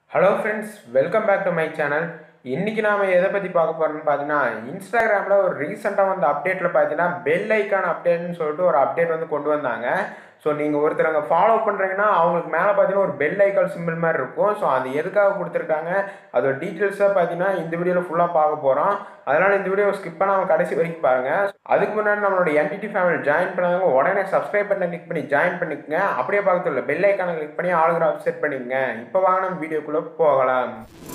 Hello friends, welcome back to my channel. இன்னைக்கு நாம எதை பத்தி பார்க்க போறோம்னு பார்த்தீங்கன்னா இன்ஸ்டாகிராம்ல ஒரு ரீசெண்டா வந்த அப்டேட்ல பார்த்தீங்கன்னா பெல் ஐகான் அப்டேட்னு சொல்லிட்டு ஒரு அப்டேட் வந்து கொண்டு வந்தாங்க. ஸோ நீங்கள் ஒருத்தரங்க ஃபாலோ பண்ணுறீங்கன்னா அவங்களுக்கு மேலே பார்த்தீங்கன்னா ஒரு பெல் ஐகான் சிம்பிள் மாதிரி இருக்கும். ஸோ அது எதுக்காக கொடுத்துருக்காங்க அதோட டீட்டெயில்ஸாக பார்த்தீங்கன்னா இந்த வீடியோவில் ஃபுல்லாக பார்க்க போகிறோம். அதனால் இந்த வீடியோ ஸ்கிப் பண்ணாமல் கடைசி வரைக்கும் பாருங்கள். அதுக்கு முன்னாடி நம்மளோட என்டிடி ஃபேமிலி ஜாயின் பண்ணாங்க உடனே சப்ஸ்கிரைப் பண்ண கிளிக் பண்ணி ஜாயின் பண்ணிக்கங்க. அப்படியே பக்கத்தில் பெல் ஐக்கானை கிளிக் பண்ணி ஆளுங்கிற ஆப் செட் பண்ணிக்கங்க. இப்போ வாங்க நம்ம வீடியோக்குள்ளே போகலாம்.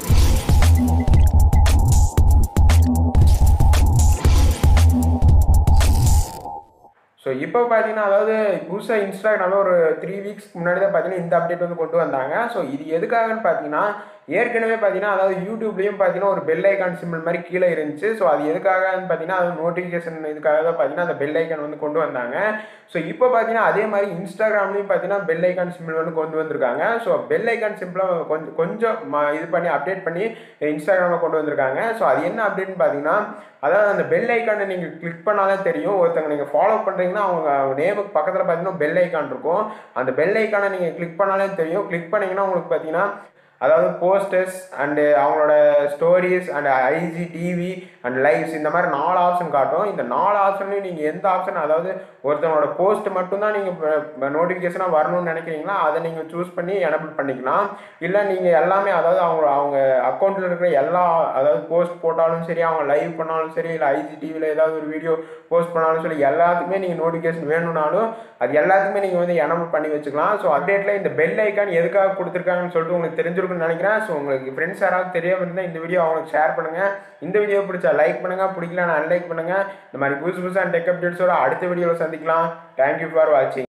ஸோ இப்போ பார்த்தீங்கன்னா அதாவது புதுசாக இன்ஸ்டாகிராமில் ஒரு 3 வீக்ஸ்க்கு முன்னாடி தான் பார்த்தீங்கன்னா இந்த அப்டேட் வந்து கொண்டு வந்தாங்க. ஸோ இது எதுக்காகன்னு பார்த்தீங்கன்னா ஏற்கனவே பார்த்தீங்கன்னா அதாவது யூடியூப்லேயும் பார்த்தீங்கன்னா ஒரு பெல் ஐக்கான் சிம்பிள் மாதிரி கீழே இருந்துச்சு. ஸோ அது எதுக்காகன்னு பார்த்தீங்கன்னா அது நோட்டிஃபிகேஷன் இதுக்காக தான் பார்த்தீங்கன்னா அந்த பெல் ஐக்கான் வந்து கொண்டு வந்தாங்க. ஸோ இப்போ பார்த்தீங்கன்னா அதே மாதிரி இன்ஸ்டாகிராம்லேயும் பார்த்தீங்கன்னா பெல் ஐக்கான் சிம்பிள் வந்து கொண்டு வந்திருக்காங்க. ஸோ பெல் ஐக்கான் சிம்பிளாக கொஞ்சம் இது பண்ணி அப்டேட் பண்ணி இன்ஸ்டாகிராமில் கொண்டு வந்திருக்காங்க. ஸோ அது என்ன அப்டேட்னு பார்த்தீங்கன்னா அதாவது அந்த பெல் ஐக்கானை நீங்கள் கிளிக் பண்ணாலே தெரியும். ஒருத்தங்க நீங்கள் ஃபாலோ பண்ணுறீங்கன்னா அவங்க நேமுக்கு பக்கத்தில் பார்த்தீங்கன்னா பெல் ஐக்கான் இருக்கும். அந்த பெல் ஐக்கானை நீங்கள் கிளிக் பண்ணாலே தெரியும். கிளிக் பண்ணிங்கன்னா உங்களுக்கு பார்த்தீங்கன்னா அதாவது போஸ்டர்ஸ் அண்டு அவங்களோட stories and IG TV and lives இந்த மாதிரி 4 ஆப்ஷன் காட்டும். இந்த 4 ஆப்ஷன்லையும் நீங்கள் எந்த ஆப்ஷன் அதாவது ஒருத்தவங்களோட போஸ்ட் மட்டும்தான் நீங்கள் நோட்டிஃபிகேஷனாக வரணும்னு நினைக்கிறீங்களா அதை நீங்கள் சூஸ் பண்ணி எனபிள் பண்ணிக்கலாம். இல்லை நீங்கள் எல்லாமே அதாவது அவங்க அக்கௌண்ட்டில் இருக்கிற எல்லா அதாவது போஸ்ட் போட்டாலும் சரி அவங்க லைவ் பண்ணாலும் சரி இல்லை ஐஜி டிவியில் ஏதாவது ஒரு வீடியோ போஸ்ட் பண்ணாலும் சரி எல்லாத்துக்குமே நீங்கள் நோட்டிஃபிகேஷன் வேணும்னாலும் அது எல்லாத்துக்குமே நீங்கள் வந்து எனபிள் பண்ணி வச்சுக்கலாம். ஸோ அப்டேட்டில் இந்த பெல் ஐக்கான் எதுக்காக கொடுத்துருக்காங்கன்னு சொல்லிட்டு உங்களுக்கு தெரிஞ்சிருக்குன்னு நினைக்கிறேன். ஸோ உங்களுக்கு ஃப்ரெண்ட்ஸ் யாராவது தெரியாமல் இருந்தால் இந்த வீடியோ அவங்களுக்கு ஷேர் பண்ணுங்கள். இந்த வீடியோ பிடிச்சா லைக் பண்ணுங்கள், பிடிக்கல அன்லைக் பண்ணுங்கள். இந்த மாதிரி புதுசாக டெக் அப்டேட்ஸோட அடுத்த வீடியோவில் சந்திக்கலாம். தேங்க்யூ ஃபார் வாட்சிங்.